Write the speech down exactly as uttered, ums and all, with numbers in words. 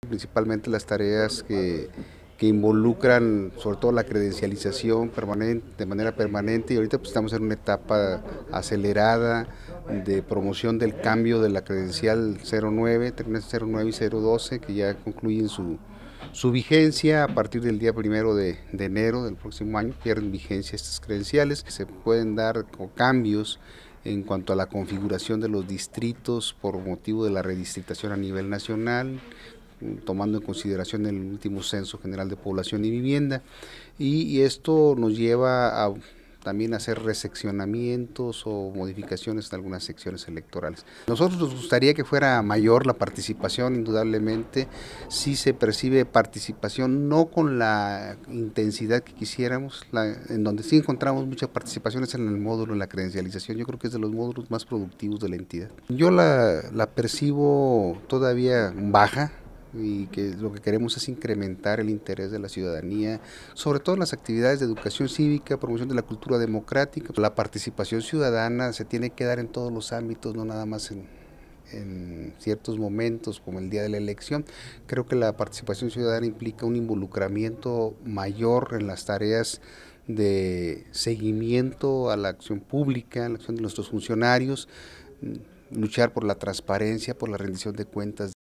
Principalmente las tareas que, que involucran sobre todo la credencialización permanente, de manera permanente, y ahorita pues estamos en una etapa acelerada de promoción del cambio de la credencial cero nueve, cero nueve y cero doce, que ya concluyen su, su vigencia a partir del día primero de, de enero del próximo año. Pierden vigencia estas credenciales. Se pueden dar cambios en cuanto a la configuración de los distritos por motivo de la redistritación a nivel nacional, tomando en consideración el último censo general de población y vivienda, y, y esto nos lleva a también hacer reseccionamientos o modificaciones en algunas secciones electorales. Nosotros nos gustaría que fuera mayor la participación, indudablemente. Sí se percibe participación, no con la intensidad que quisiéramos. La, en donde sí encontramos mucha participación es en el módulo de la credencialización. Yo creo que es de los módulos más productivos de la entidad. Yo la, la percibo todavía baja, y que lo que queremos es incrementar el interés de la ciudadanía, sobre todo en las actividades de educación cívica, promoción de la cultura democrática. La participación ciudadana se tiene que dar en todos los ámbitos, no nada más en, en ciertos momentos como el día de la elección. Creo que la participación ciudadana implica un involucramiento mayor en las tareas de seguimiento a la acción pública, a la acción de nuestros funcionarios, luchar por la transparencia, por la rendición de cuentas